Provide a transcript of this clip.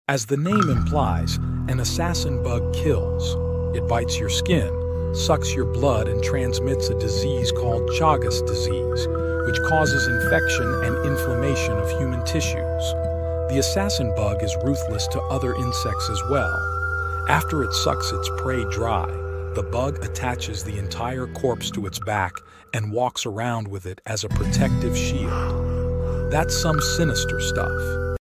As the name implies, an assassin bug kills. It bites your skin, sucks your blood, and transmits a disease called Chagas disease, which causes infection and inflammation of human tissues. The assassin bug is ruthless to other insects as well. After it sucks its prey dry, the bug attaches the entire corpse to its back and walks around with it as a protective shield. That's some sinister stuff.